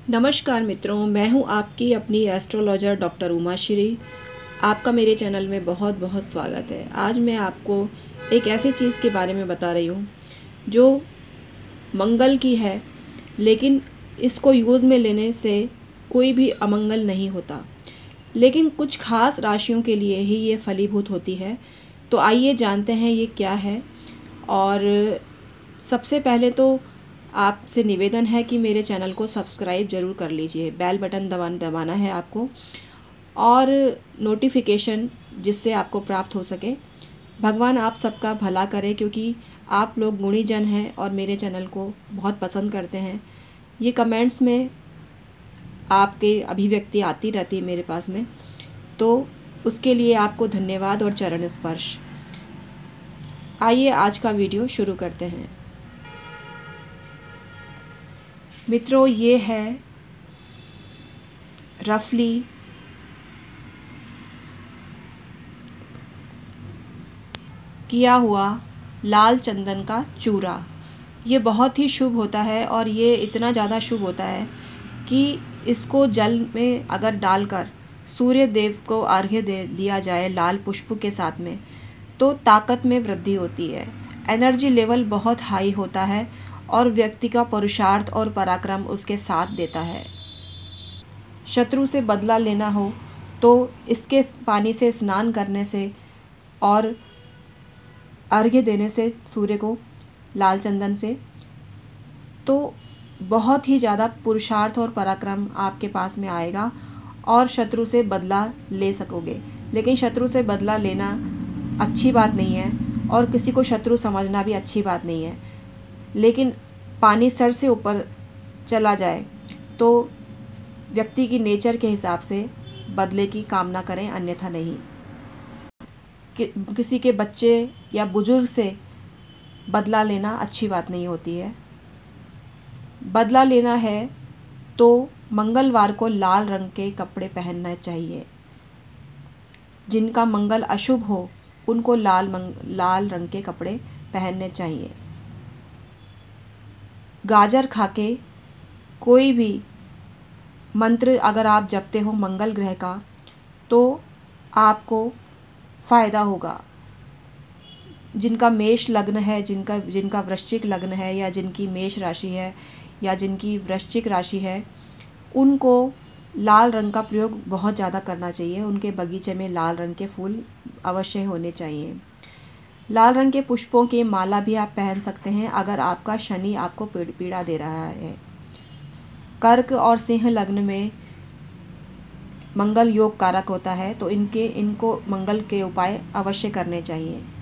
नमस्कार मित्रों, मैं हूं आपकी अपनी एस्ट्रोलॉजर डॉक्टर उमा श्री। आपका मेरे चैनल में बहुत बहुत स्वागत है। आज मैं आपको एक ऐसी चीज़ के बारे में बता रही हूं जो मंगल की है, लेकिन इसको यूज़ में लेने से कोई भी अमंगल नहीं होता, लेकिन कुछ खास राशियों के लिए ही ये फलीभूत होती है। तो आइए जानते हैं ये क्या है। और सबसे पहले तो आपसे निवेदन है कि मेरे चैनल को सब्सक्राइब ज़रूर कर लीजिए। बेल बटन दबाना है आपको और नोटिफिकेशन जिससे आपको प्राप्त हो सके। भगवान आप सबका भला करे, क्योंकि आप लोग गुणीजन हैं और मेरे चैनल को बहुत पसंद करते हैं। ये कमेंट्स में आपके अभिव्यक्ति आती रहती है मेरे पास में, तो उसके लिए आपको धन्यवाद और चरण स्पर्श। आइए आज का वीडियो शुरू करते हैं। मित्रों, ये है रफली किया हुआ लाल चंदन का चूरा। ये बहुत ही शुभ होता है और ये इतना ज़्यादा शुभ होता है कि इसको जल में अगर डालकर सूर्य देव को अर्घ्य दे दिया जाए लाल पुष्प के साथ में, तो ताकत में वृद्धि होती है। एनर्जी लेवल बहुत हाई होता है और व्यक्ति का पुरुषार्थ और पराक्रम उसके साथ देता है। शत्रु से बदला लेना हो तो इसके पानी से स्नान करने से और अर्घ्य देने से सूर्य को लाल चंदन से, तो बहुत ही ज़्यादा पुरुषार्थ और पराक्रम आपके पास में आएगा और शत्रु से बदला ले सकोगे। लेकिन शत्रु से बदला लेना अच्छी बात नहीं है और किसी को शत्रु समझना भी अच्छी बात नहीं है, लेकिन पानी सर से ऊपर चला जाए तो व्यक्ति की नेचर के हिसाब से बदले की कामना करें, अन्यथा नहीं। किसी के बच्चे या बुजुर्ग से बदला लेना अच्छी बात नहीं होती है। बदला लेना है तो मंगलवार को लाल रंग के कपड़े पहनना चाहिए। जिनका मंगल अशुभ हो उनको लाल रंग के कपड़े पहनने चाहिए। गाजर खाके कोई भी मंत्र अगर आप जपते हो मंगल ग्रह का, तो आपको फ़ायदा होगा। जिनका मेष लग्न है, जिनका वृश्चिक लग्न है, या जिनकी मेष राशि है या जिनकी वृश्चिक राशि है, उनको लाल रंग का प्रयोग बहुत ज़्यादा करना चाहिए। उनके बगीचे में लाल रंग के फूल अवश्य होने चाहिए। लाल रंग के पुष्पों की माला भी आप पहन सकते हैं अगर आपका शनि आपको पीड़ा दे रहा है। कर्क और सिंह लग्न में मंगल योग कारक होता है, तो इनको मंगल के उपाय अवश्य करने चाहिए।